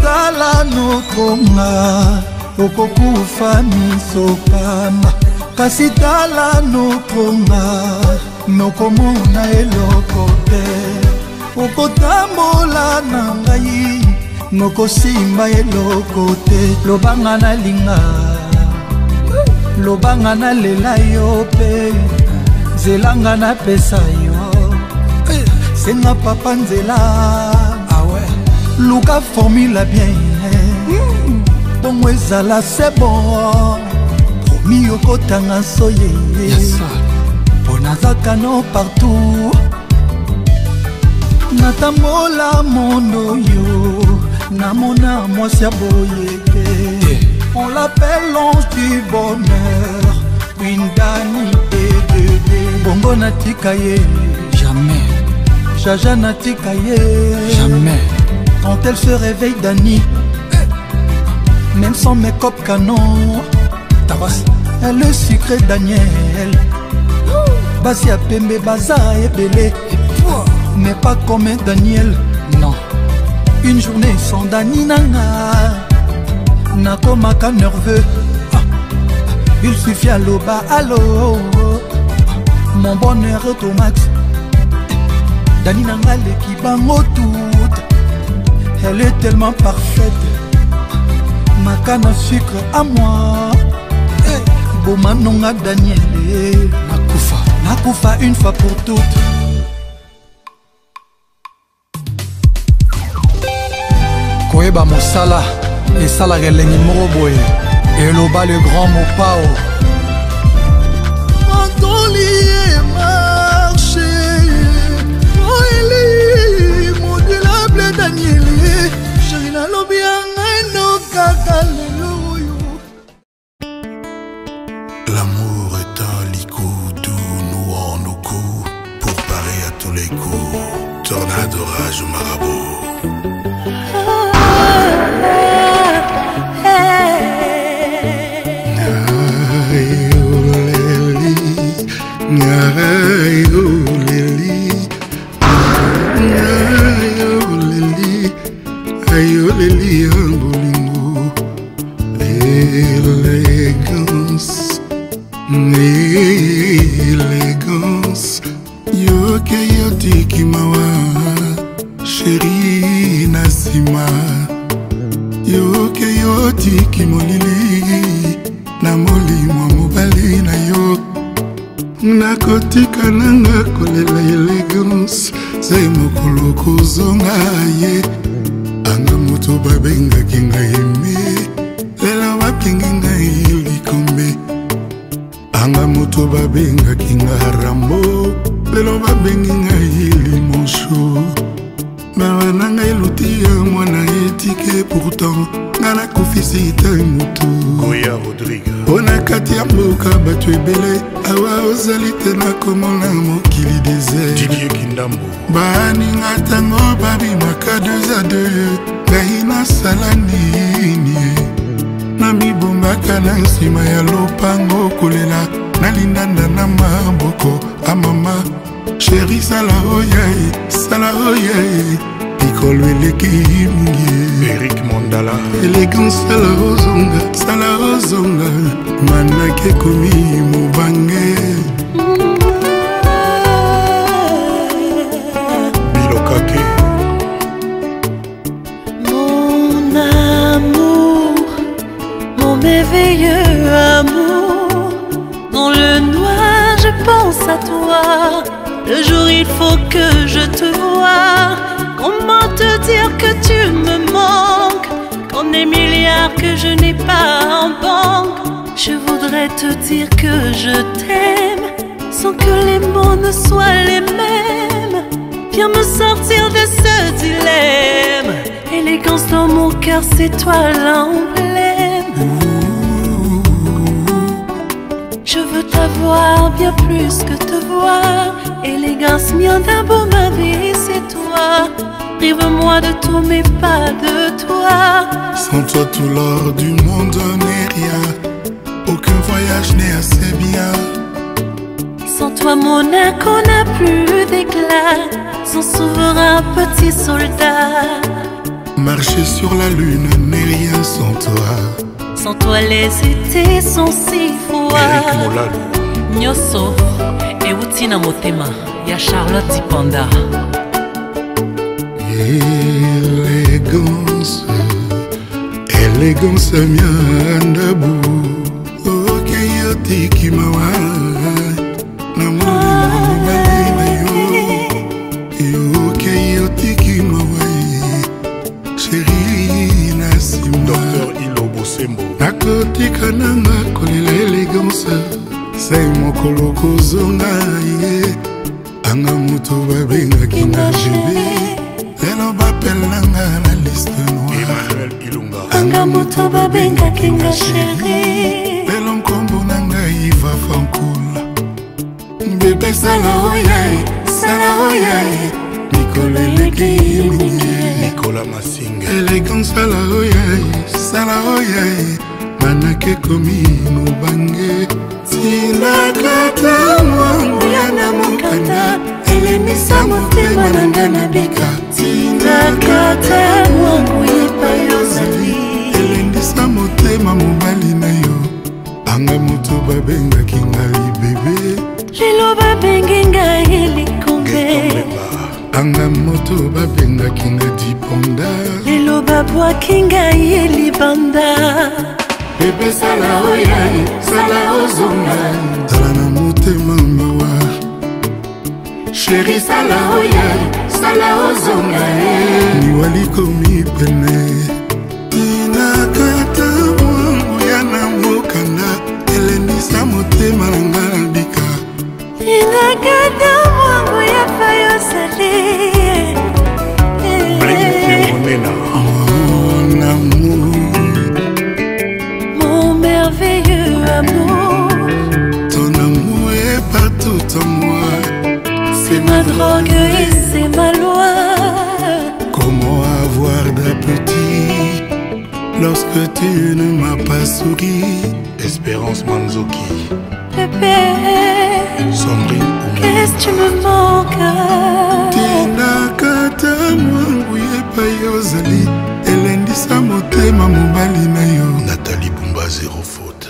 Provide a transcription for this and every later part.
kozala nokonga okokufa misopamba kasi tala nokonga nokomona eloko te okotambola na ngai nokosimba eloko te lobanga nalinga lobanga nalela yo pe zelanga napesa yo senga papa nzela luka formula bien bongo ezala c'est bon promis okotanga soye mpo nazaka no partout natambola mondo yo namona mwasi ya boyeke on l'appelle l'ange du bonheur une dani et bébé bongo natika ye jamais jaja natika ye jamais quand elle se réveille Dani même sans make-up canon tabas elle est sucrée Daniel basi ya pembe baza ebele mais pas comme Daniel non une journée sans Dani nanga nakomaka nerveux il suffit à loba allo mon bonheur automate Dani nanga lekibango tout elle est tellement parfaite ma canne à sucre à moi bomanonga Daniel nakufa une fois pour toutes koyeba mosala esalaka elengi moko boye eloba le grand mopao antoli e marché oeli modulable Daniel chéri nalobi yanga eno kaka lelo oyo. L'amour est un licou doux nouant nos coups pour parer à tous les coups. Tornade, orage ou marabout. Élégance, yoke yotiki mawa, chéri nasima. Yoke yotiki molili, na molimo mobali na yo. Nakotika nanga kolela élégance, zai mokolo kozonga ye. Anga moto babenga kinga yeme, lela wakinga ngai likombe. Anga moto babenga kinga rambo, lelo babengi ngai limonsho. Mawa nanga eluti ya mwana etike pourtant ngana kofisi ta mutu. Goya Rodrigue Ona kati ya mboka batu ebele awa ozali te na komona mokili désert. Didier Kindambo Baninga tango babimaka 2 à 2 ngai nasala nini na mibombaka na nsima ya lopango kolela nalindanda na maboko amama chéri sala oye pikolo eleki mingi Eric Mondala élégance sala ozonga manake komi mobange Bilokake mon amour, mon merveilleux amour. Dans le noir je pense à toi, le jour il faut que je te voie. Comment te dire que tu me manques, qu'en des milliards que je n'ai pas en banque. Je voudrais te dire que je t'aime, sans que les mots ne soient les mêmes. Viens me sortir de ce dilemme, élégance dans mon cœur c'est toi l'emblème. Je veux t'avoir bien plus que te voir, élégance mien d'un beau ma vie c'est toi. Prive-moi de tout mais pas de toi. Sans toi tout l'or du monde n'est rien, aucun voyage n'est assez bien. Sans toi mon âme n'a plus d'éclat, son souverain petit soldat. Marcher sur la lune n'est rien sans toi. Sans toi les étés sont si froids. Nyoso et Utina Motema ya Charlotte Dipanda. Élégance, élégance miandabu. Ok yotiki mawa na muli na yo. Ok yotiki mawa chérie Nassim. Docteur Ilobo Sembo. Nakotika nanga kolela élégance. C'est mon kolo kozonga ye. Anga muto babengaki na jibe. Lelo bapelanga na liste noire. Emmanuel Ilunga. Anga muto babengaki na chéri. Lelo nkombo nanga Iva Fankula. Bébé sala oyaye, sala oyaye. Nicole eleki mingi. Nicolas Massinga. Élégance sala oyaye, sala oyaye. Manake komi mubange. Tinakata mwangu yana mukanda. Elemisa motema nanga na bika. Tinakata mwangu yepa yozali. Elendisa motema mobali na yo. Anga moto babengaki ngai bebe. Lelo babengi ngai likombe. Anga moto babengaki nga diponda. Lelo babwaki ngai libanda. Bebe sala oyaye, sala ozonga. Tala na motema mawa. Chéri sala oyaye, sala ozonga. Niwali komi pene. Tinakata mwangu yana mokanda. Elendisa motema nanga na bika. Tinakata mwangu yepa yozali. Mon amour. Merveilleux amour, ton amour est partout en moi. c'est ma drogue et c'est ma loi. Comment avoir d'appétit lorsque tu ne m'as pas souri? Espérance Manzoki. Bébé, Sandrine Oumou. qu'est-ce que tu me manques? Tinakata mwangu yepa yozali. Elendisa motema mobali na yo. Nathalie Bumba, zéro faute.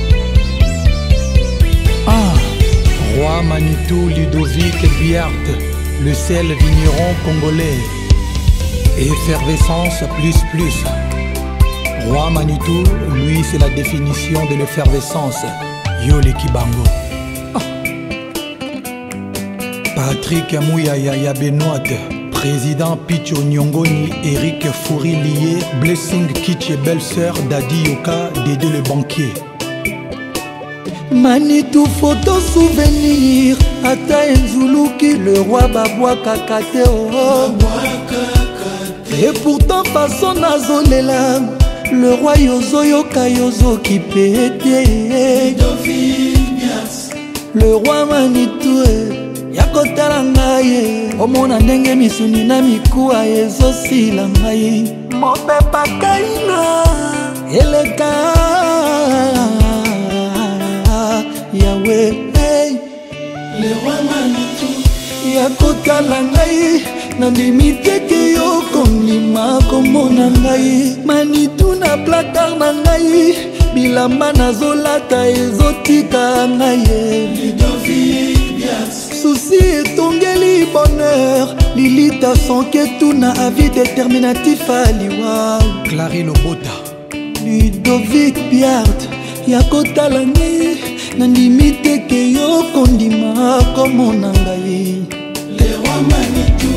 Roi Manitou Ludovic Biart, le sel vigneron congolais. Effervescence plus plus. Roi Manitou, lui c'est la définition de l'effervescence. Yole Kibango. Patrick Mouyaya Benoît, Président Picho Nyongoni, Eric Fouri lié, Blessing Kitsch et belle-sœur Dadi Yoka, Dédé le banquier. Manitou photo souvenir, ata Nzuluki, le roi Babwa Kakate oh. Et pourtant façon nazolela, le roi Yozo Yoka Yozo qui pété. Le roi Manitou yakotala ngai omona ndenge misuni na mikuwa ezosila ngai mopepa kaina eleka yawe le roi Manitou yakotala ngai nandimi teke yo kondima komona ngai Manitou na placard na ngai bilamba nazolata ezotika ngai souci etongeli bonheur lilita sonke tuna avis déterminatif aliwa Clary Lobota Ludovic Biart yakotala ngai nandimi teke yo kondima komona ngai le roi Manitou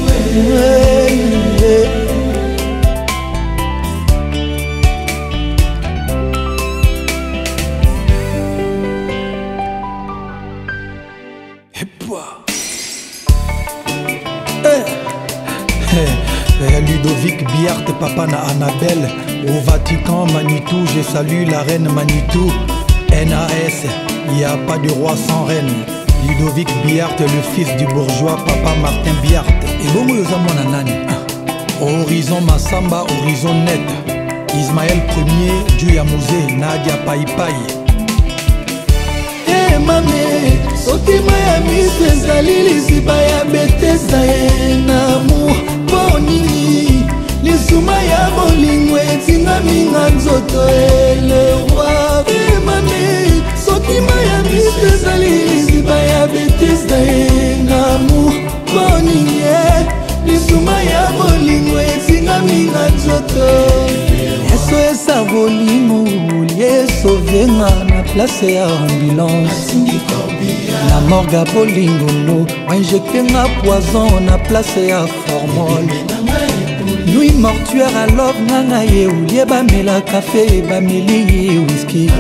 Ludovic Biart, papa na Annabelle. Au Vatican, Manitou, je salue la reine Manitou. NAS, il n'y a pas de roi sans reine. Ludovic Biart, le fils du bourgeois, papa Martin Biart. Et bon, nani. Horizon Massamba, horizon net. Ismaël Ier, Djuya Mouzé, Nadia Paipai. mame sotima ya miso ezali liziba ya betesa ye na amour mpo nini lisuma ya bolingo etingaminga nzoto le roi emami soki maya miso ezali liziba ya betise na ye ngamour boninge lisuma ya bolingo etingaminga nzoto yeso esa bolingo liesovenga na place ya ambulance na morga bolingolo injectenga poison na place ya formol nuit mortuaire à love nanga ye ulie bamela kafe bameli ye whisky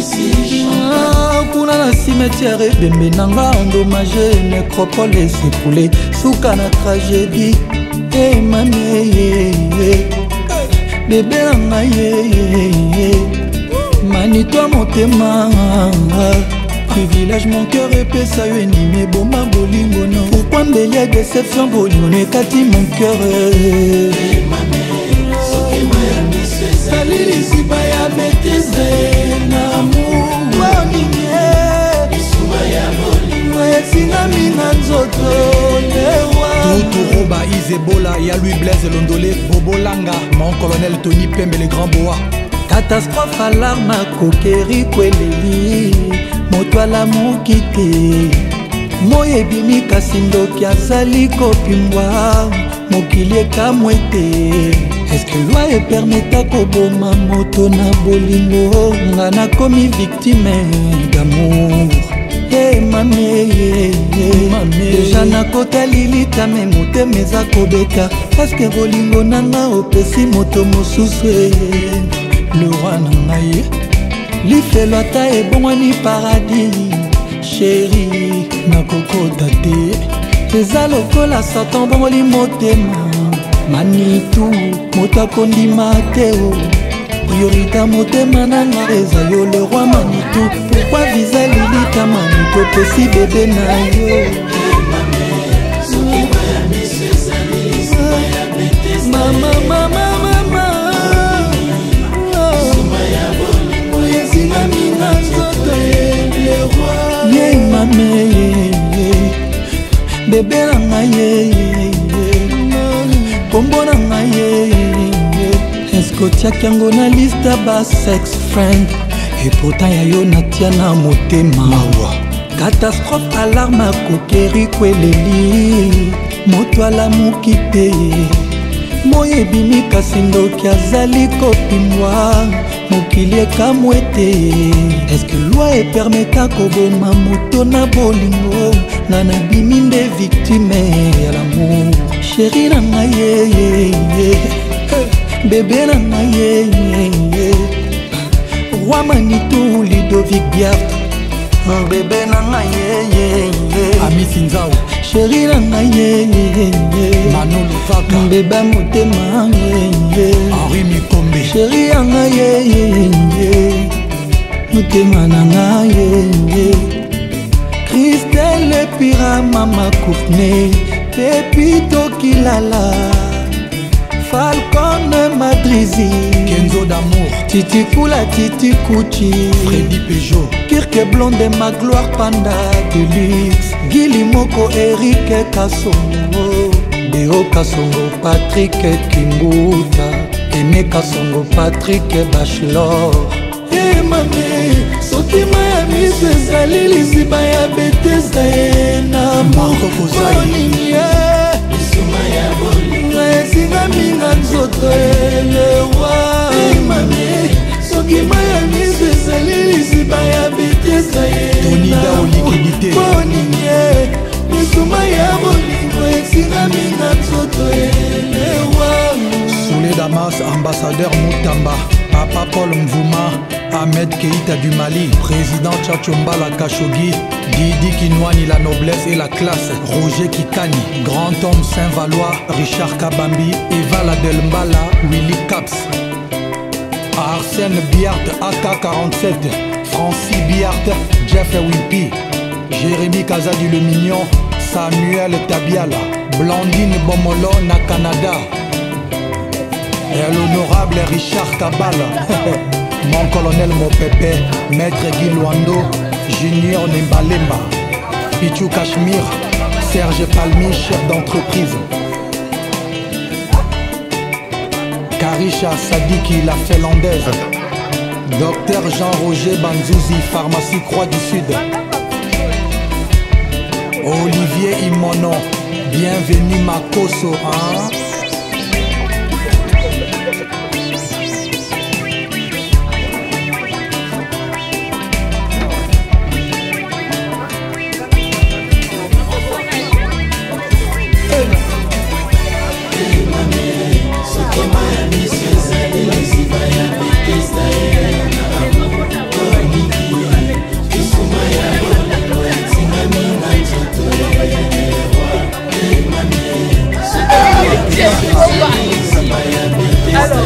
kuna na cimetière ebembe nanga endommagé nécropole esepoule suka na tragédie emameye bebe nanga ye manitwa motema privilège mon cœur epesa yo endimi eboma bolingo no pourquoi mbeli ya déception bolingo no ekati mon cœur sali lisiba ya betise namour boninge etingami na nzoto lewa tuturoba izebola ya lui blaise londole bobolanga mon colonel Tony Pembe le grand boa catastrophe alarme akokeri kweleli moto alamuki te moyo ebimi kasi ndoki azali kopimbwa mokili ekamwe te eske loi epermeta koboma moto na bolingo nga nakomi victime d'amour mame deja nakota lilitame motema eza kobeta paske bolingo nanga opesi moto mosusu le roi na ngai lifelo ata ebongwani paradis sheri nakokota te eza lokola satan bongoli motema manitu moto akondima te o priorité motema nanga eza yo le roi manitu pourquoi viza lilita manitu opesi bebe na yo mama ye mame bebe na ngai kombo na ngai eske otiaki yango na liste ba sex friend epota ya yo natia na motema catastrophe alarme akokeri kweleli moto alamuki te moyo ebimi kasi ndoki azali kopimwa mokili ekamwe te eske loi epermeta koboma moto na bolingo nga nabimi nde victime ya lamour sheri na ngai bebe na ngai roi manitu Ludovic Biart bebe na ngai amisinzao sheri na ngai manolo faka beba motema Henri Mikombe sheri ya ngai motema na ngai Christelle Pira mama Koufne Pepito Kilala Falcon Madrizi Kenzo d'amour Titi Kula Titi Kuchi Freddy Peugeot Kirke Blonde ma gloire Panda Deluxe Gili Moko Eric Kasongo Deo Kasongo Patrick Kimbuta Aimé Kasongo Patrick Bachelor mame soki maya miso ezali liziba ya betesa ye na mokoningi esingaminga nzoto elewa mame soki maya miso ezali liziba ya betesa ye mokoningi misuma ya bolingo esingaminga nzoto elewa Soulé Damas, ambassadeur Moutamba Papa Paul Mvouma, Ahmed Keïta du Mali, président Tchatchombala Khashoggi, Didi Kinwani, la noblesse et la classe, Roger Kikani, grand homme Saint-Valois, Richard Kabambi, Eva Ladelmbala, Willy Caps, Arsène Biart, AK-47, Francis Biart, Jeff Wimpy, Jérémy Kazadi le Mignon, Samuel Tabiala, Blandine Bomolo na Canada, et l'honorable Richard Kabal, mon colonel Mopépé, maître Guy Luando, Junior Nembalemba, Pichou Cachemire, Serge Palmi, chef d'entreprise. Karisha Sadiki, la Finlandaise. Docteur Jean-Roger Banzouzi, pharmacie Croix du Sud. Olivier Imono, bienvenue Makoso, hein? Alors,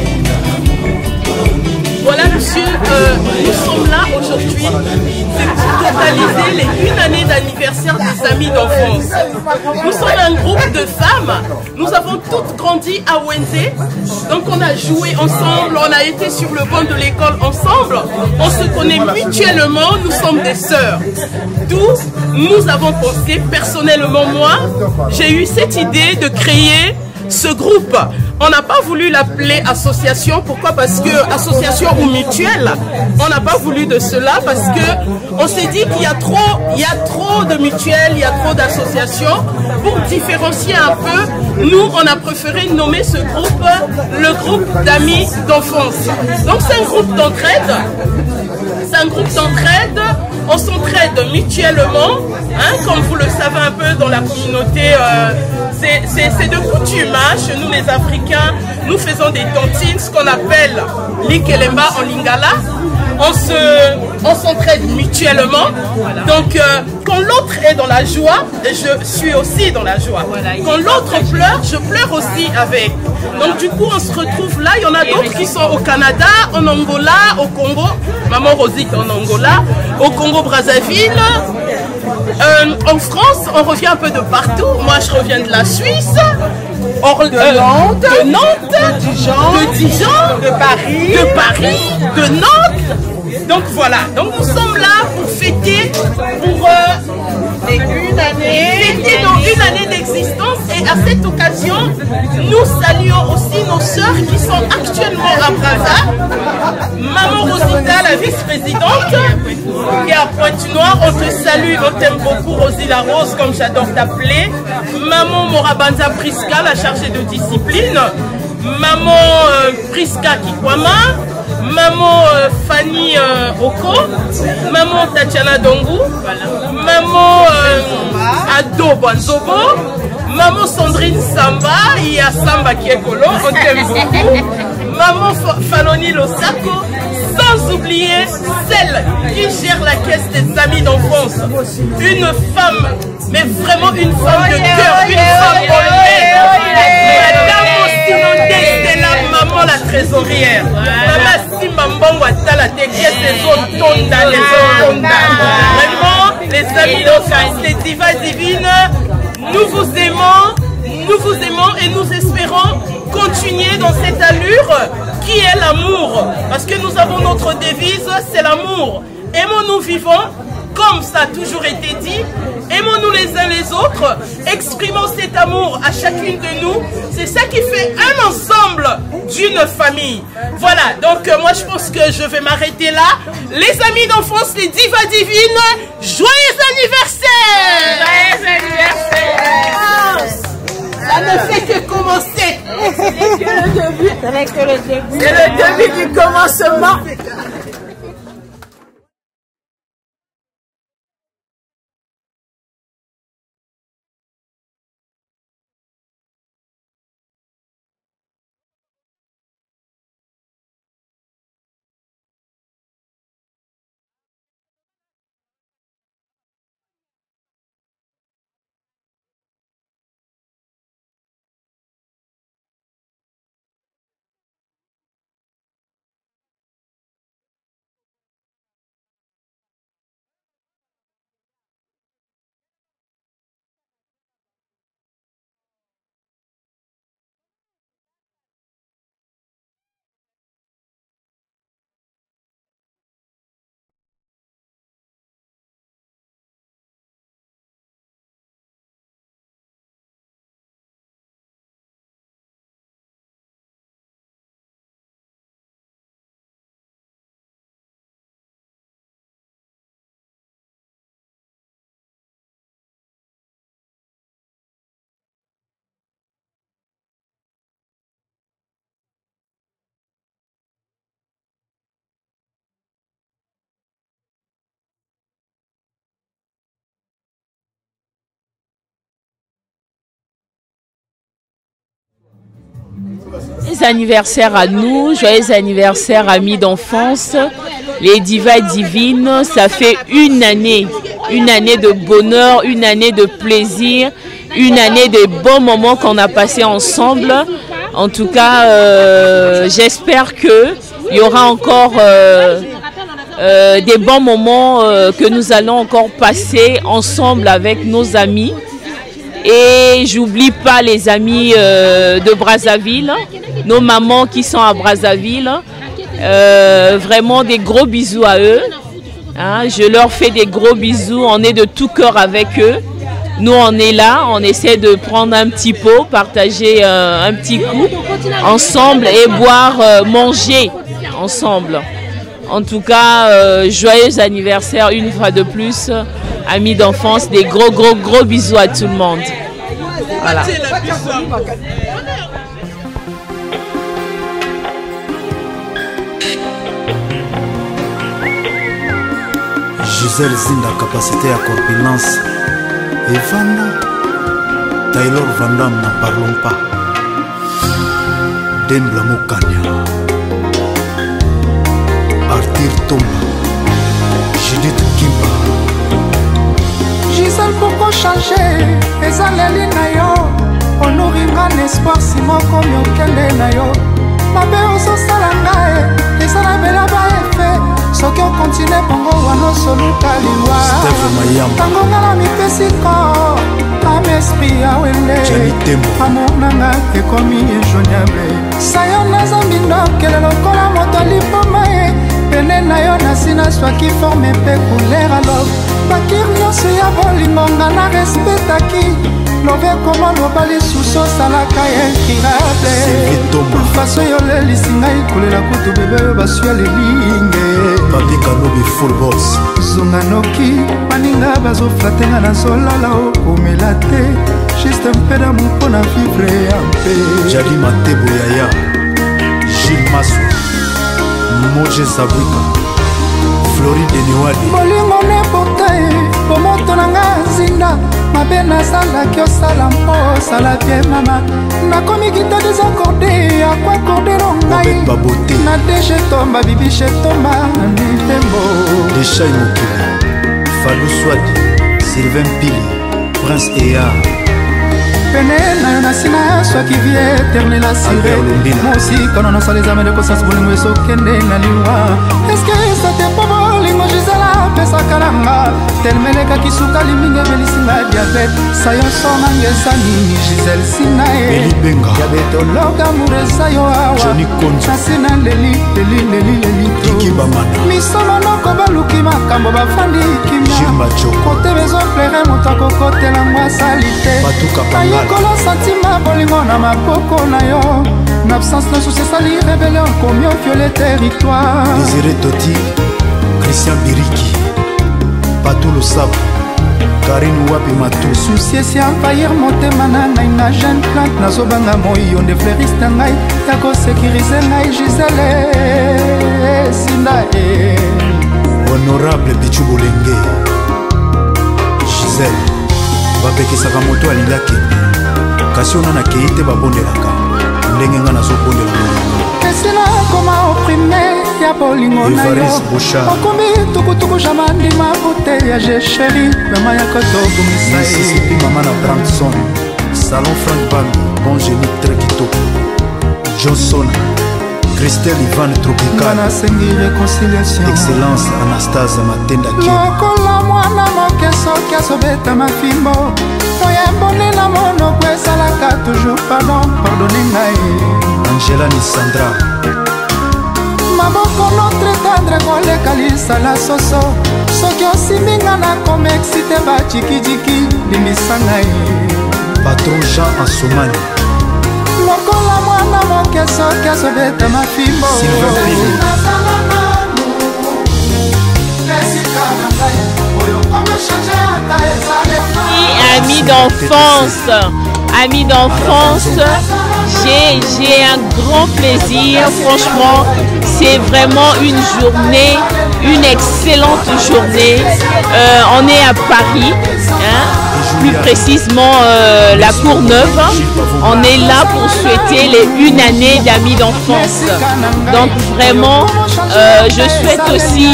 voilà monsieur, nous sommes là aujourd'hui, c'est pour totaliser les 1 année d'anniversaire des amis d'enfance. Nous sommes un groupe de femmes, nous avons toutes grandi à Wenzé, donc on a joué ensemble, on a été sur le banc de l'école ensemble, on se connaît mutuellement, nous sommes des sœurs. D'où nous avons pensé, personnellement moi, j'ai eu cette idée de créer ce groupe. On n'a pas voulu l'appeler association. Pourquoi? Parce que association ou mutuelle, on n'a pas voulu de cela parce que on s'est dit qu'il y a trop de mutuelles, il y a trop d'associations. Pour différencier un peu, nous on a préféré nommer ce groupe le groupe d'amis d'enfance. Donc c'est un groupe d'entraide. C'est un groupe d'entraide. On s'entraide mutuellement, hein, comme vous le savez un peu dans la communauté, c'est de coutume, hein, chez nous les Africains, nous faisons des tontines, ce qu'on appelle l'ikelemba en lingala, on s'entraide mutuellement, donc quand l'autre est dans la joie, je suis aussi dans la joie, quand l'autre pleure, je pleure aussi avec, donc du coup on se retrouve là, il y en a d'autres qui sont au Canada, en Angola, au Congo, maman Rosite en Angola, au Congo Brazzaville, en France, on revient un peu de partout. Moi, je reviens de la Suisse, de Nantes, de Dijon, de Paris, de Nantes. Donc voilà, donc nous sommes là pour fêter pour une année d'existence. Et à cette occasion, nous saluons aussi nos sœurs qui sont actuellement à Brazza. Maman Rosita, la vice-présidente, qui est à Pointe-Noire, on te salue, on t'aime beaucoup, Rosie la Rose, comme j'adore t'appeler. Maman Morabanza Priska, la chargée de discipline. Maman Priska Kikwama. Maman Fanny Oko. Maman Tatiana Dongu. Maman Ado Banzobo. Maman Sandrine Samba, il y a Samba qui est colo, on t'aime beaucoup. Maman Faloni Losako, sans oublier celle qui gère la caisse des amis d'enfance. Une femme, mais vraiment une femme de cœur, une femme honnête. Madame Ostinondé, c'est la maman la trésorière. Maman Simba Mbongo Atala, tes caisses, les autres tonda, les autres tonda. Vraiment, les amis d'enfance, les divas divines, nous vous aimons et nous espérons continuer dans cette allure qui est l'amour. Parce que nous avons notre devise, c'est l'amour. Aimons-nous vivants, comme ça a toujours été dit. Aimons-nous les uns les autres. Exprimons cet amour à chacune de nous. C'est ça qui fait un ensemble d'une famille. Voilà, donc moi je pense que je vais m'arrêter là. Les amis d'enfance, les divas divines, joyeux anniversaire! Joyeux anniversaire! Ça ne fait que commencer. C'est que le début. C'est le début du commencement. joyeux anniversaire à nous, joyeux anniversaire amis d'enfance, les divas divines. Ça fait une année de bonheur, une année de plaisir, une année de bons moments qu'on a passés ensemble. En tout cas, j'espère qu'il y aura encore des bons moments que nous allons encore passer ensemble avec nos amis. Et j'oublie pas les amis de Brazzaville, nos mamans qui sont à Brazzaville. Vraiment des gros bisous à eux. Hein, je leur fais des gros bisous, on est de tout cœur avec eux. Nous on est là, on essaie de prendre un petit pot, partager un petit coup ensemble et boire, manger ensemble. En tout cas, joyeux anniversaire une fois de plus, amis d'enfance, des gros bisous à tout le monde. Voilà. Gisèle Zinda, capacité à corpulence. Evanda, Taylor Vandam, n'en parlons pas. Dembla Moukania, Arthur Tomba, Judith Kimba. Gisèle, pourquoi changer? Ezaleli na yo, honoringa n'espoir si moko miokende na yo. Mabe ozosala ngai, ezala bela ba efe. Soki on continue bongo wano soluka liwa. Tango ngala mipesi ko, am esprit ya wele. Amour nanga ekomi injoignable. Sayo naza mbindokele lokola moto lipoma e. Pene na yo nasina swaki forme pe couleur alors. Bakir nyonso ya bolingo nga na respectaki. Love koma lobali suso salaka incurable. Faso yo lelisi ngai kolela kutu bebe yo basua lelinge. Papi Kanobi full boss. Zonga noki maninga bazoflatenga na solala okomela te. Juste un peu d'amour pour na vivre un peu. Jali Matebo Yaya, Gilles Masou, Moje Zabwika, Floride Niwadi. Bolingo ne potae, pomoto nanga zinda. Mabe nazalaki osala mpo osala bien mama. Nakomi kita désaccordé, à quoi accorder ngai. Na deje tomba bibi chez tomba nitembo. Deshaï Mokili, Fallou Swadi, Sylvain Pili, Prince Ea. Pene na yo nasina soki vie éternel assuré. Mosi kono nasala les amene kosas bolingo esokende na liwa. Est-ce que ça te pas bolingo Gisela pesa kalanga. Telmeleka kisuka liminge belisinga diabète. Sayo sona ngesani Giselle Sinae. Eli Benga. Diabeto loga muresa yo awa. Johnny Konjo. Nasina leli. Kiki Bamana. Misomo noko baluki makambo bafandi kimia. Jimba Choko. Kote bezo plere motako kote la mwa salite. Batuka Pangala. Ayekolo santima bolingo na mapoko na yo. Na absence na souci sali rébellion comme violé territoire. Désiré Toti, Christian Biriki, Patou Le Sable, Karine Wapi Matou. Souci si envahir motema na ngai na jeune plante na zobanga moyo nde fleuriste ngai ya ko sécuriser ngai Gisèle Sinda e. Honorable Bichu Bolenge, Gisèle, bapekisaka moto alingaki. Kasi ona na kei te babondelaka ndenge nga nazobondelaka. Esila koma oprime ya bolingo na yo. Okomi tukutuku jamandima bute ya je chéri mama ya kotobumisa ye. Mississippi mama na Branson, Salon Frank Bambi, bon génie très kitoko. Johnson, Christelle Ivan Tropical. Nasengi réconciliation. Excellence Anastasia Matenda Kim. Lokola mwana moke soki azobeta mafimbo. Oyemboli na monoko esalaka toujours pardonne ngai. Angela Nisandra. Maboko notre tendre koleka lisala soso. Soki osiminga na komexite bachikijiki limisa ngai. Patron Jean Asomani. Lokola mwana moke soki azobeta mafimbo. Sylvain Pili. Amis d'enfance, j'ai un grand plaisir. Franchement, c'est vraiment une journée, une excellente journée. On est à Paris. Hein? plus précisément la Courneuve. On est là pour souhaiter les 1 année d'amis d'enfance. Donc vraiment, je souhaite aussi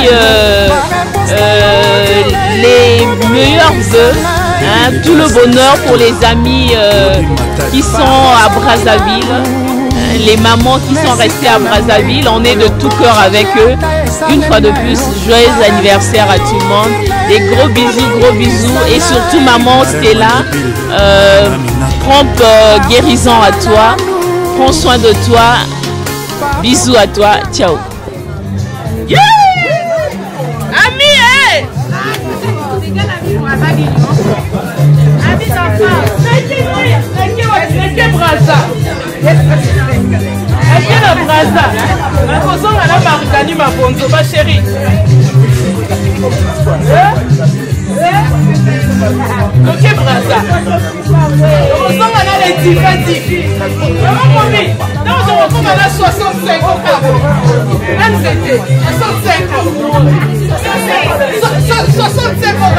les meilleurs vœux, hein, tout le bonheur pour les amis qui sont à Brazzaville. Les mamans qui sont restées à Brazzaville, on est de tout cœur avec eux. Une fois de plus, joyeux anniversaire à tout le monde. Des gros bisous et surtout maman Stella, prompte guérison à toi. Prends soin de toi. Bisous à toi. Ciao. Yeah! Ami, hey! la braza. Nakozonga na marikani mabonzo ba chéri. Ok braza. Nakozonga na les tifi. Maman combien? Non, je recommande à 65 ans. C'était 65 ans. 65 ans.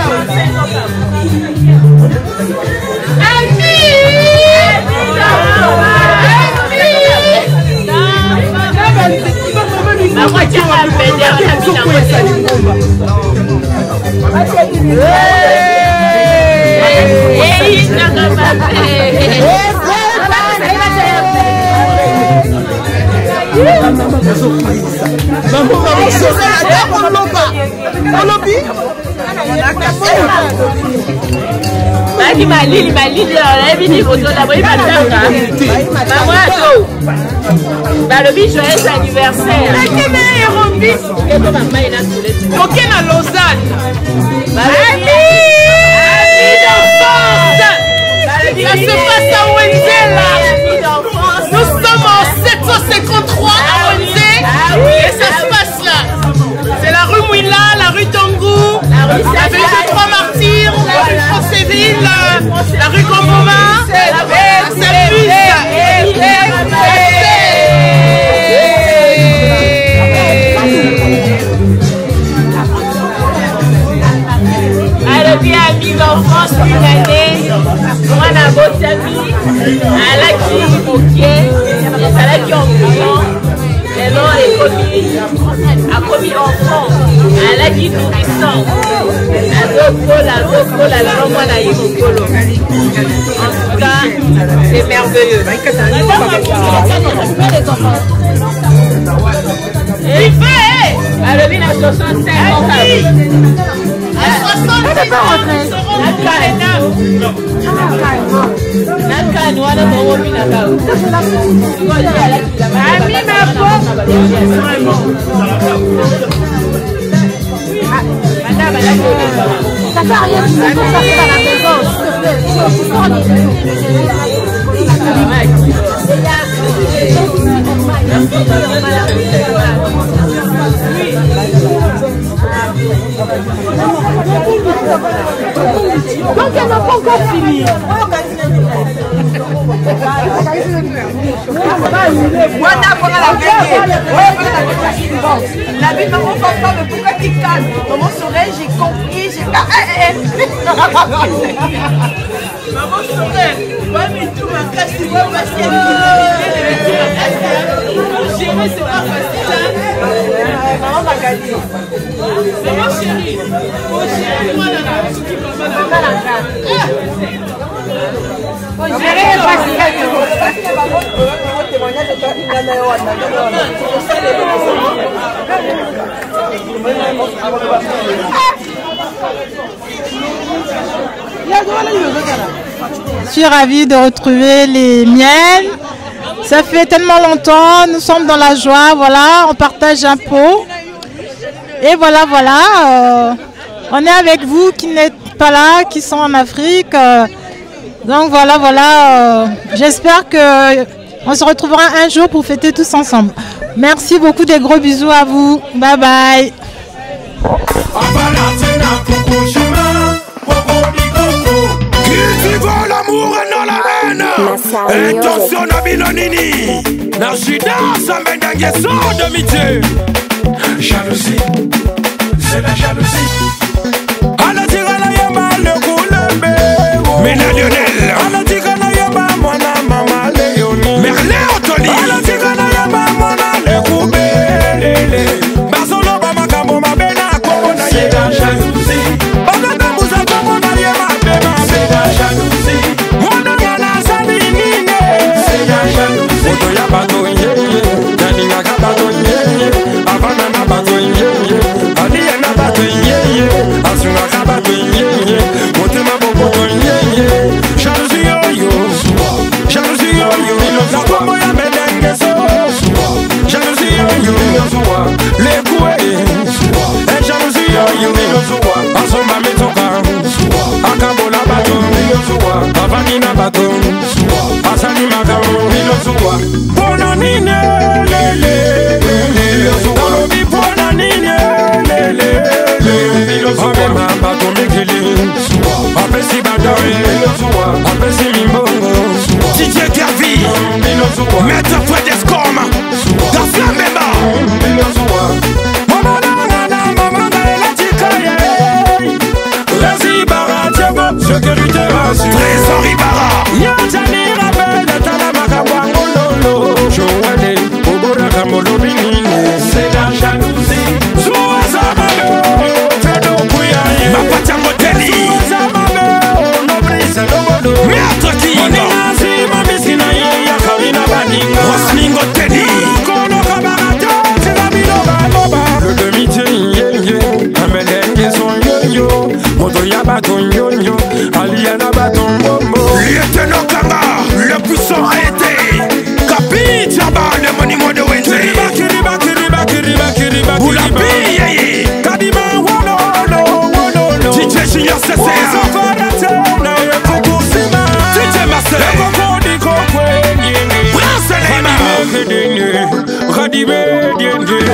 Malili, joyeux anniversaire. Ok, na Lausanne. Ça se passe à Wenzela. Nous sommes en 753 à Wenzela. Et ça se passe là. C'est la rue Mouila, la rue Tangou, la rue des Trois Martyrs, la rue Francéville, la rue Gomoma, et Saint-Luc. Amis d'enfance, une année, moi n'a beau ami, à la qui moquait, à la qui en bouillon, et non a commis enfant, à la qui nourrissant, à Zoko, la langue, moi n'a eu mon colo. En tout cas, c'est merveilleux. Il fait, à le vin à 65 ans. À 66 ans, nous serons donc elle n'a pas encore fini. La vie de maman papa, mais pourquoi tu calmes? Maman Sorel, j'ai compris, j'ai pas... Maman Sorel, moi mais tout ma casse, tu vois, parce qu'il y a pour gérer, c'est pas facile. Maman va gagner. Maman chérie, pour gérer, moi là, ce qui va pas pour gérer, c'est facile. Je suis ravie de retrouver les miennes. Ça fait tellement longtemps, nous sommes dans la joie, voilà, on partage un pot. Et voilà, on est avec vous qui n'êtes pas là, qui sont en Afrique. Donc voilà, j'espère qu'on se retrouvera un jour pour fêter tous ensemble. Merci beaucoup, des gros bisous à vous. Bye bye. L'amour et non la haine. Intention na binonini. Narjida Sambendangue son d'amitié. Jalousie, c'est la jalousie. À la tira la yama le coulebe.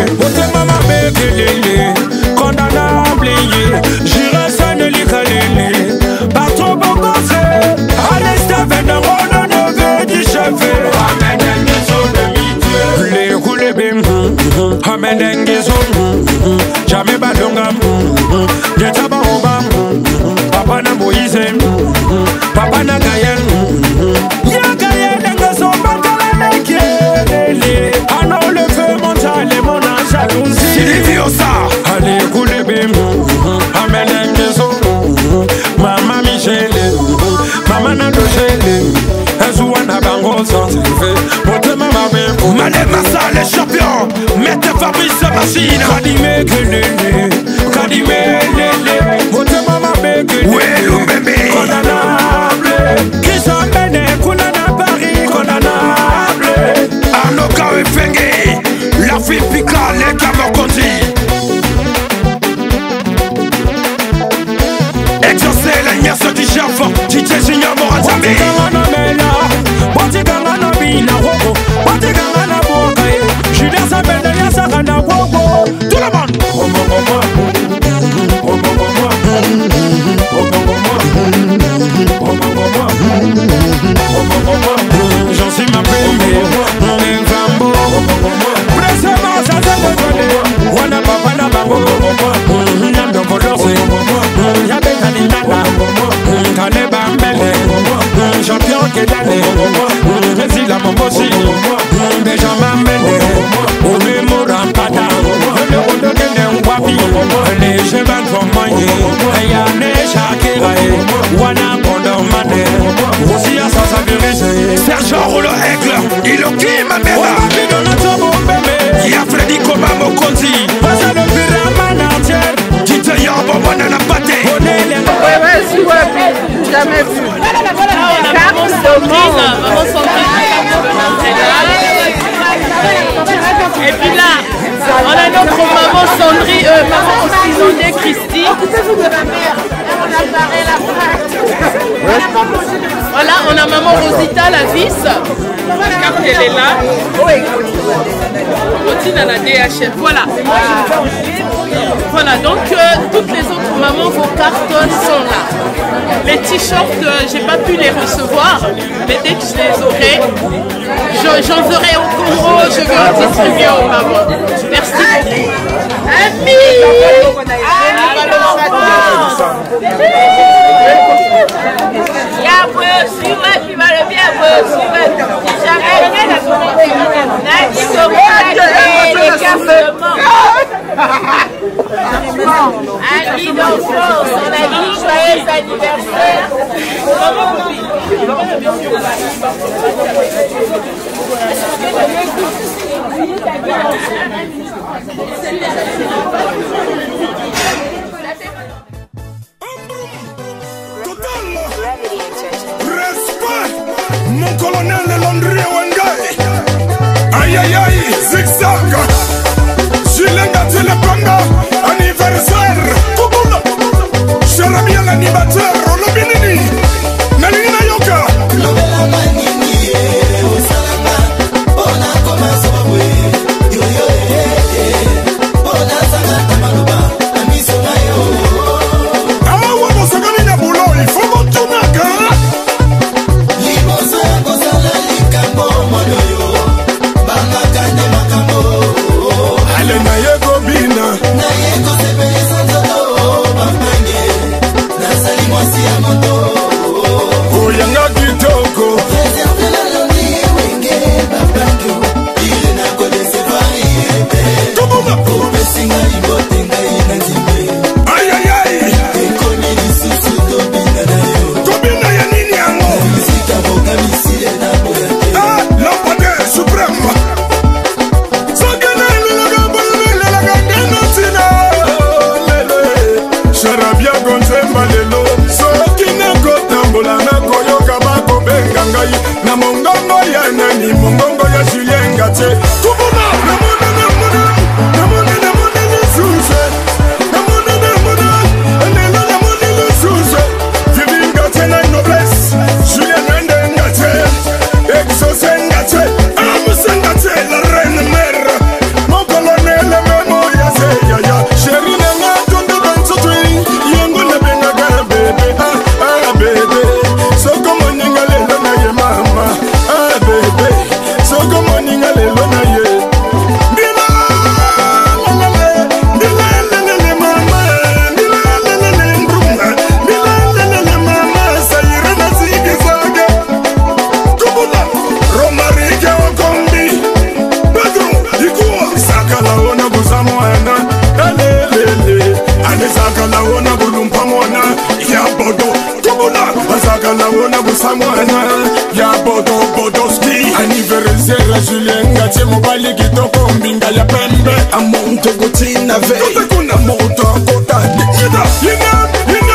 motema mabe kelele condamnable j'irai sonne likalele bato bokose alesta venerone neveu du chef les coulées bim amendengezo jamais badonga jetaba oba papa na Moïse papa na Gaël ya Gaël ngaso bakala mekelele ano le feu monta les mon jalousie Silvio ça allez coulées bim amendengezo mama Michele mama na Dochele Azuana bango sans élevé motema mabe Mané Massa les champions mettez Fabrice machine Kadime kelele Kadime lele motema mabe kelele Welu bébé condamnable qui s'emmène Kunana Paris condamnable Anoka Efenge la fille Pika les Kamokondi exaucer la niasse du chef DJ Junior Morazambi Botikanga bina woko Botikanga na boka Julien Sabende ya sakana woko tout le monde j'en suis ma première mon infambo Pressement ça se retrouve Wana papa na bango Nyando kodose Yabe kaninana Kane bambele champion kedane Resi la mombosi Benjamin Mende Ome Morampada Le rondo kende wapi Les chevals vont manger Ayane Shakira Wana Kondomane Rosia sans avirise Sergent Rouleau Aigle Iloki Mamela Y'a Freddy Koma Mokonzi Pasa le pyramide entière Tite Yambo Wanana Pate Ouais, si, ouais, jamais vu. Maman Sandrine. Et puis là, on a notre maman Sandrine, maman Oxysandée Christy. Voilà, on a maman Rosita la vis. Car elle est là. Continue à la DHF. Voilà. Voilà, donc toutes les autres mamans, vos cartons sont là. Les t-shirts, j'ai pas pu les recevoir, mais dès que je les aurai, j'en ferai au Congo, je vais en distribuer aux mamans. Merci beaucoup. Ami! Annie d'enfance, on a dit joyeux anniversaire. Respect, mon colonel Landry Wangai. Aïe aïe aïe, zigzag. Jilenga Telepanga, anniversaire. Kouboula, cher ami l'animateur, Olobinini. Nalina Yoka. Lobela Manini, Osalama, Bona Komasowe, Yoyo, Bona Sanata Maluba, Amisomayo. Ah, ouais, bon, ça gagne Nabulo, il faut mon tournaga. Libosa, Kosala, Likambo, Monoyo, Banga Kane Makamo. Pesa mwana ya bodo bodoski. Anniversaire ya Julien Gatie mobali kitoko mbinga ya pembe. Amonto gotina ve kote kuna moto kota yida yina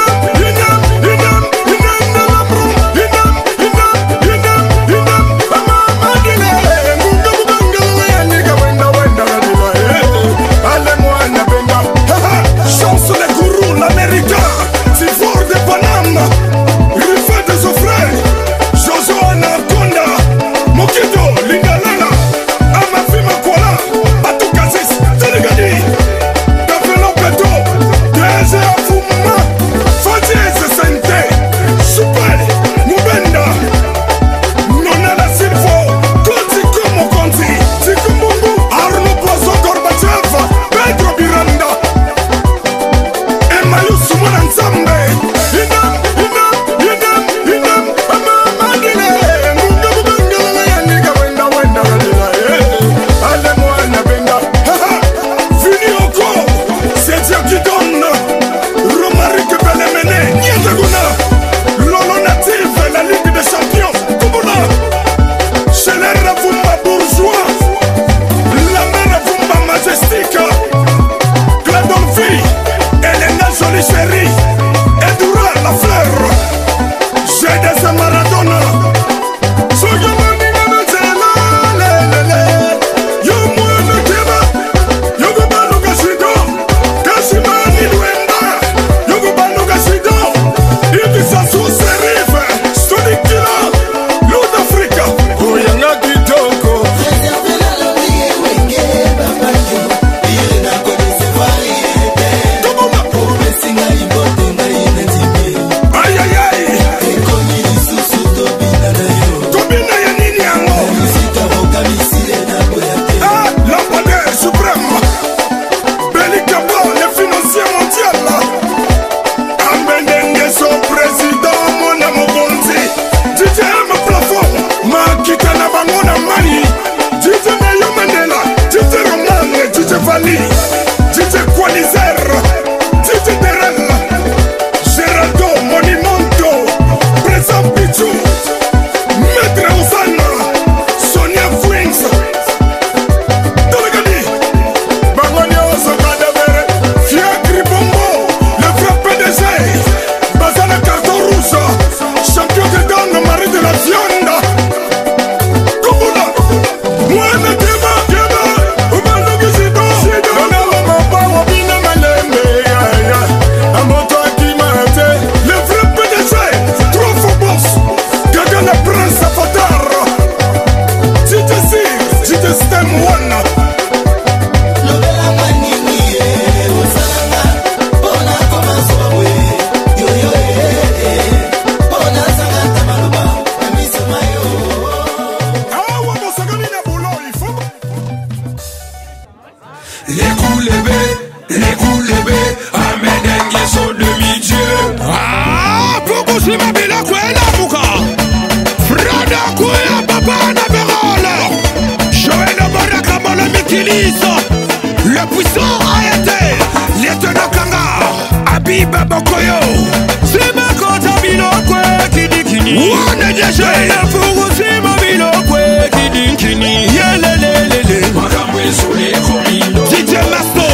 le puissant Ayate, lieutenant Kanga, Abiba Bokoyo, Sima Kota Bilokwe Kidikini, Wane Deje, Nafugu Sima Bilokwe Kidikini, Yelelelele, Makamwe Sole Komindo, DJ Masto,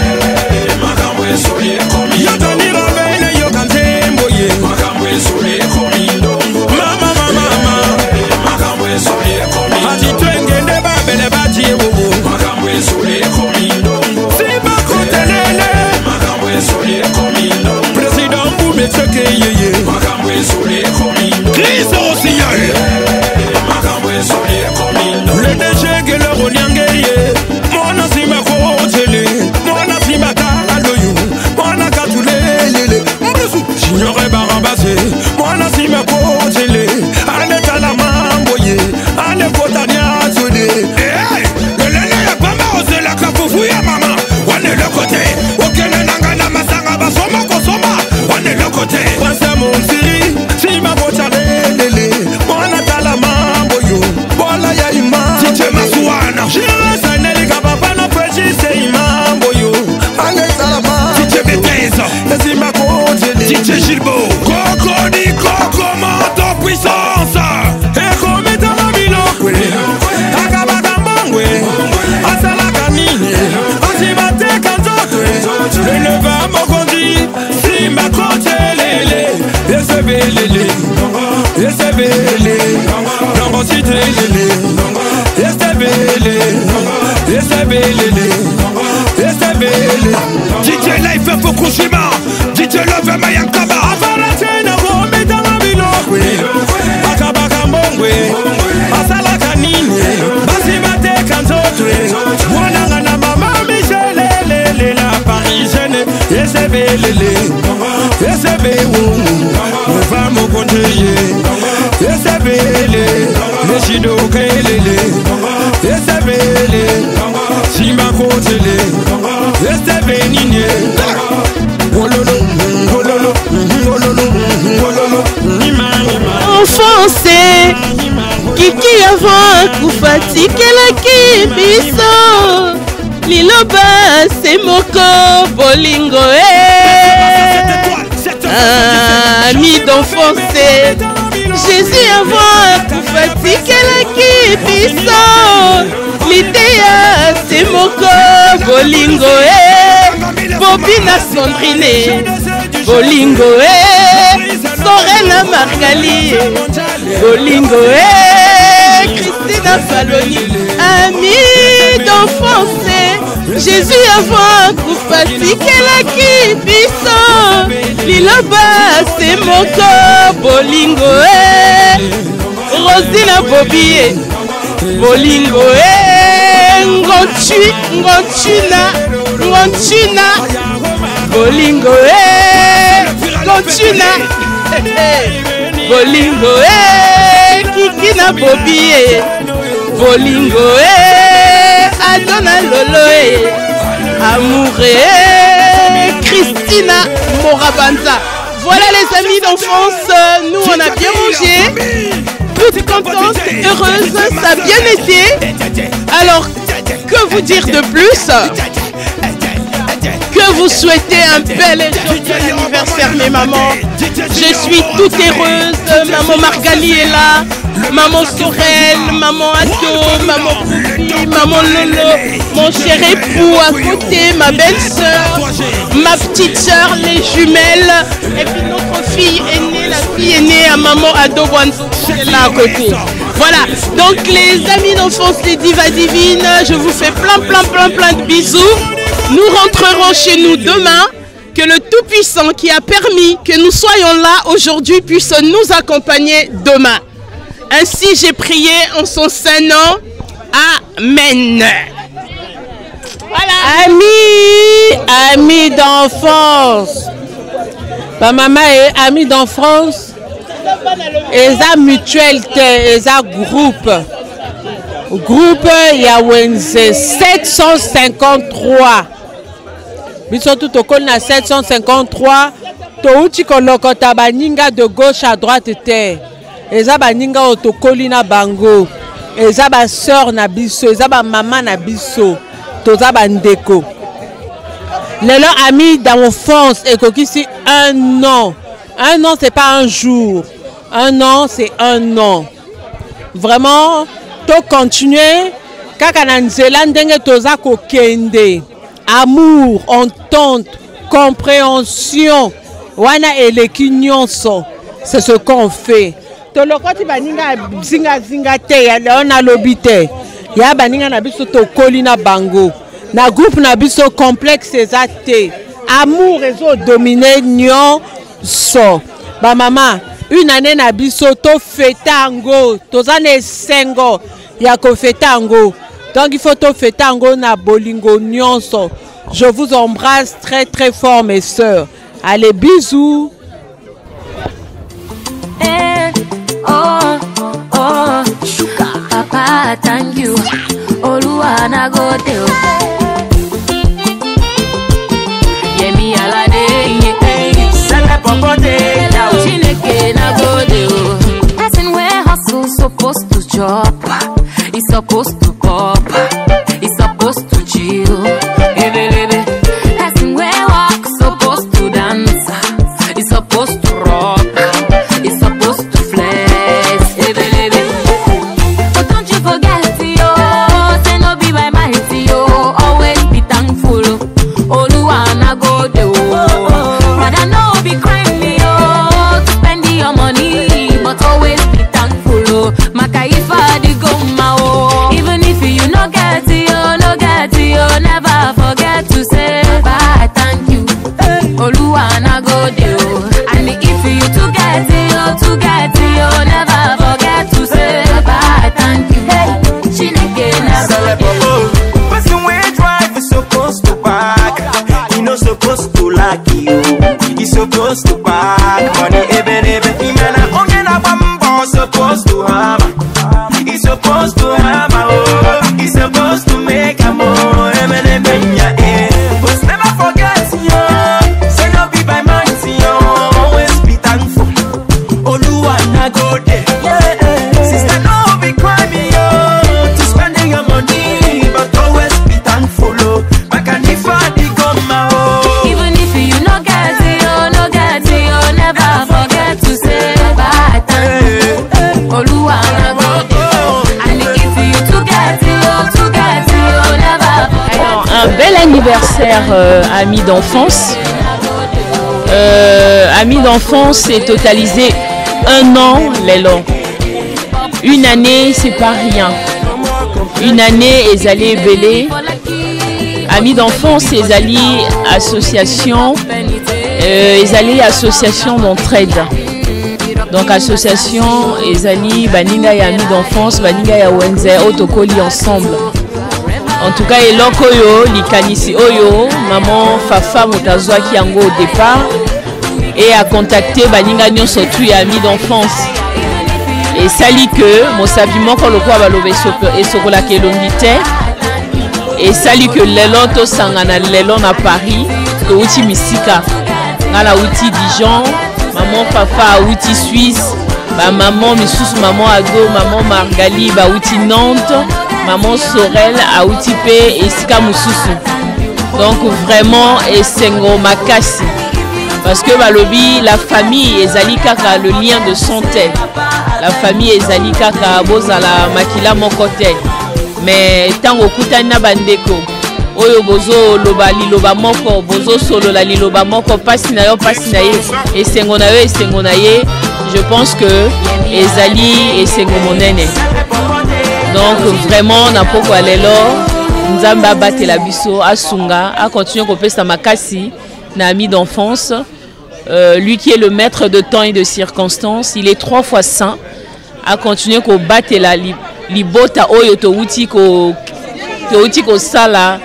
Makamwe Sole Komindo, Yotani Ravene Yokante Mboye, Makamwe Sole Komindo, Mama Mama, Makamwe Sole Komindo, Ati Twenge Neba Bele Bati Ewo, Makamwe Sole Komindo, Sima Kotelele, Makamwe Sole Komindo, Président Boumetseke Yeye, Makamwe Sole Komindo, Chris Osiyae. lele. DJ Life Fukushima, DJ Love Mayankaba. Afaratena bombe tanga bilokwe. Bakabaka mbongwe, asalaka nini. Basi bate kanzotwe. Mwananga na mama Michele la Parisienne. Yesebe lele, yesebe wou. Mova mokonjeye, yesebe lele. Meshido kelele, yesebe lele. Simba kotele, yesebe nini. Enfoncé, Kiki avant kufatikela biso. Liloba c'est moko bolingo ami d'enfoncé. Jésus avant kufatikela biso. L'idée c'est moko bolingo Bobina Sandrine bolingo Sorena Margali bolingo Christina Saloni ami d'enfance. Jésus avant kufatikela biso. Liloba c'est moko bolingo Rosina Bobie bolingo Ngonchina bolingo Ngonchina bolingo Kikina Bobie bolingo Adona Lolo Amour Christina Morabanza. Voilà les amis d'enfance, nous on a bien mangé, toute contente, heureuse, ça a bien été. Alors que vous dire de plus? Que vous souhaitez un bel et joyeux anniversaire mes mamans. Je suis toute heureuse, maman Margali est là, maman Sorel, maman Ado, maman Poupi, maman Lolo, mon cher époux à côté, ma belle-sœur, ma petite sœur, les jumelles, et puis notre fille aînée, la fille aînée à maman Ado Wanzo, qui est là à côté. Voilà, donc les amis d'enfance, les divas divines, je vous fais plein de bisous. Nous rentrerons chez nous demain. Que le Tout-Puissant qui a permis que nous soyons là aujourd'hui puisse nous accompagner demain. Ainsi j'ai prié en son saint nom. Amen. Voilà. Amis d'enfance. Ma maman est amie d'enfance. Eza mutualité, eza groupe. Groupe Yawenze 753. Biso tout au col na 753. Touti kolokota baninga de gauche à droite te. Eza baninga otokoli na bango. Eza ba sœur na biso, eza ba maman na biso. Toza bandeko. Lelo ami d'enfance ekokisi un an. Un an c'est pas un jour. Un an c'est un an. Vraiment to continuer kaka na nzela ndenge toza kokende. Amour, entente, compréhension. Wana eleki nyonso. C'est ce qu'on fait. To lokoti baninga zinga te ya na lobite. Ya baninga na biso to kolina bango. Na groupe na biso complexe ezate. Amour ezo dominer nyonso. Ba mama, une année na biso to fetango, toza ne sengo ya ko fetango. Donc il faut to fetango na bolingo nyonso. Je vous embrasse très fort mes sœurs. Allez, bisous. Papa, thank you. Oluwana go tell. Yemi alade, sala popote, chineke na go tell. Person where hustle supposed to chop, he's supposed to pop, he's supposed to chill. Person where walk supposed to dance, he's supposed to rock, he's supposed to flex. But don't you forget, yo, say no be by mighty, yo, always be thankful. Oluwana go do, rather no be crime, yo, to spend your money, but always be thankful. Makaifa di goma, oh, even if you no get, yo, never forget to say bye. supposed to like you. He's supposed to pack money, even Imana Ongena Bambo supposed to have. He's supposed to have oh. He's supposed to make a more but never forget you. Say no be by mind, always be thankful. Oluwana go there. Sister, no be crying to spending your money, but always be thankful. Even if you no get it, never forget to say bye thank Oluwana go there. And if you to get it, never forget. Alors, un bel anniversaire, amis d'enfance. Amis d'enfance, c'est totalisé 1 an, Lelo. Une année, c'est pas rien. Une année, ils allaient belé. Amis d'enfance, ils allaient association. Ils allaient association d'entraide. Donc association, ils allaient baninga et amis d'enfance, baninga et wenze, autocoli ensemble. En tout cas, et lokoyo, likanisi oyo, maman Fafa Motazwa qui yango au départ et a contacté baninga nyon surtout et amis d'enfance. Et sali que mon sabiment quand le quoi va lever et sokola ke longité et sali que l'élan to sangana l'élan à Paris to outi misika ngala outi Dijon maman Fafa outi Suisse ba maman misusu maman Ado maman Margali ba outi Nantes maman Sorel a outi pe et sika mususu. Donc vraiment et sengo makasi parce que balobi la famille ezali kaka le lien de santé. La famille ezali kaka bozala makila mokote mais tango kutana bandeko oyo bozo loba liloba moko bozo solo la liloba moko pasi na yo et sengo na yo et sengo na ye, je pense que ezali et sengo monene. Donc vraiment na poko lelo nzamba batela biso asunga a continuer ko pesa makasi na ami d'enfance. Lui qui est le maître de temps et de circonstances, il est 3 fois saint. A continuer ko batela libota oyo to uti ko sala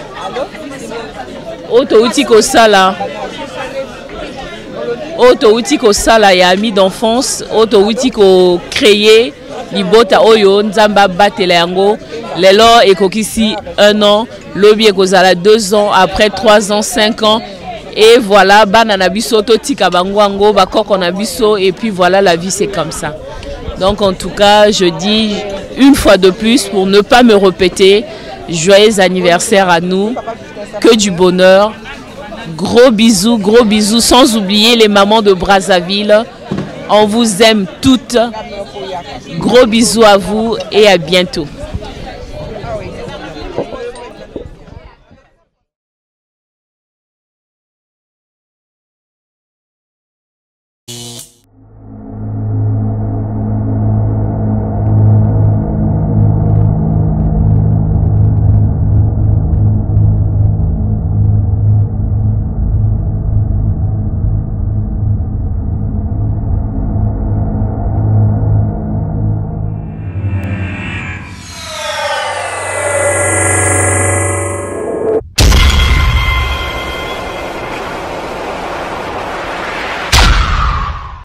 ya ami d'enfance auto uti ko créer libota oyo nzamba batela yango lelo ekokisi 1 an lobi ekozala 2 ans après 3 ans 5 ans et voilà bana na biso to tika bangwango bakoko na biso et puis voilà la vie c'est comme ça. Donc en tout cas je dis une fois de plus pour ne pas me répéter, joyeux anniversaire à nous, que du bonheur, gros bisous sans oublier les mamans de Brazzaville, on vous aime toutes, gros bisous à vous et à bientôt.